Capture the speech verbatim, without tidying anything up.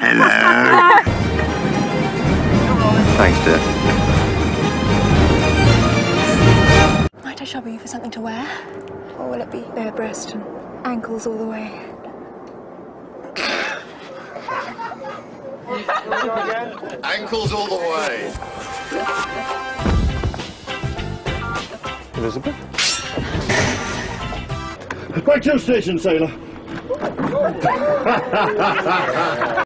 Hello. Thanks, dear. Might I trouble you for something to wear? Or will it be bare breast and ankles all the way? Ankles all the way. Elizabeth? Back to your station, sailor.